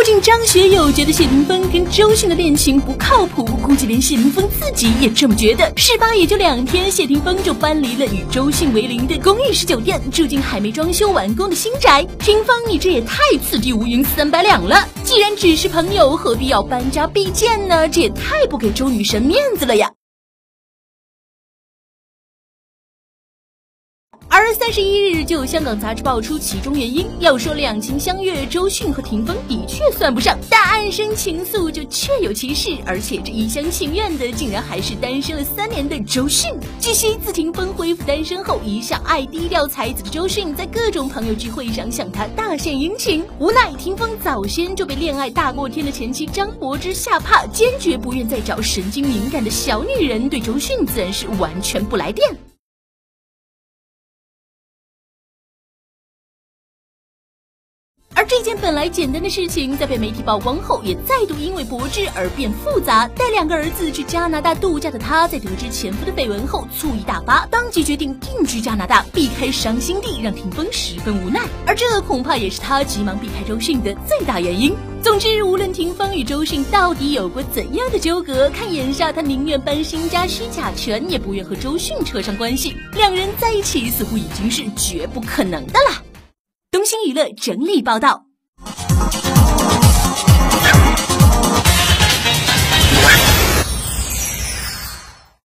不仅张学友觉得谢霆锋跟周迅的恋情不靠谱，估计连谢霆锋自己也这么觉得。事发也就2天，谢霆锋就搬离了与周迅为邻的公寓式酒店，住进还没装修完工的新宅。霆锋，你这也太此地无银300两了！既然只是朋友，何必要搬家必见呢？这也太不给周女神面子了呀！而31日就有香港杂志爆出其中原因，要说两情相悦，周迅和霆锋的确算不上，但暗生情愫就确有其事，而且这一厢情愿的竟然还是单身了3年的周迅。据悉，自霆锋恢复单身后，一向爱低调才子的周迅在各种朋友聚会上向他大献殷勤，无奈霆锋早先就被恋爱大过天的前妻张柏芝吓怕，坚决不愿再找神经敏感的小女人，对周迅自然是完全不来电。而这件本来简单的事情，在被媒体曝光后，也再度因为柏芝而变复杂。带2个儿子去加拿大度假的她，在得知前夫的绯闻后，醋意大发，当即决定定居加拿大，避开伤心地，让霆锋十分无奈。而这恐怕也是她急忙避开周迅的最大原因。总之，无论霆锋与周迅到底有过怎样的纠葛，看眼下他宁愿搬新家虚假权，也不愿和周迅扯上关系。2人在一起似乎已经是绝不可能的了。东星娱乐整理报道。